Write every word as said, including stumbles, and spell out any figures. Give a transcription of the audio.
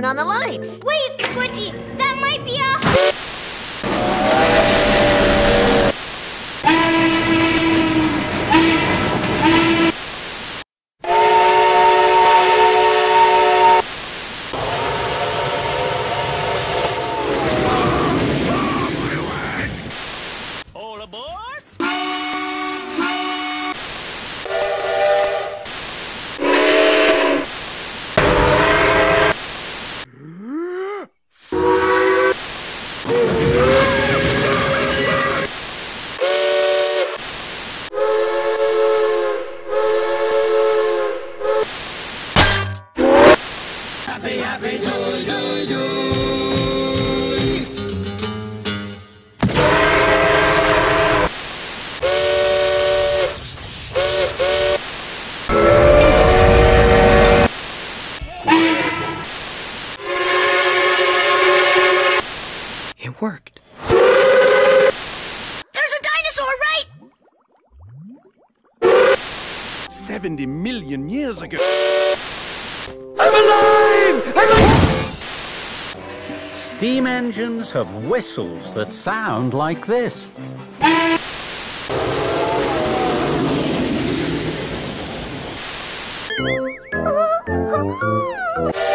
on the lights. Wait, Squidgy, that might be a... All aboard! Happy, happy, joy, joy, joy. It worked. There's a dinosaur, right? Seventy million years ago. I'm alive! I'm alive! Steam engines have whistles that sound like this. Oh,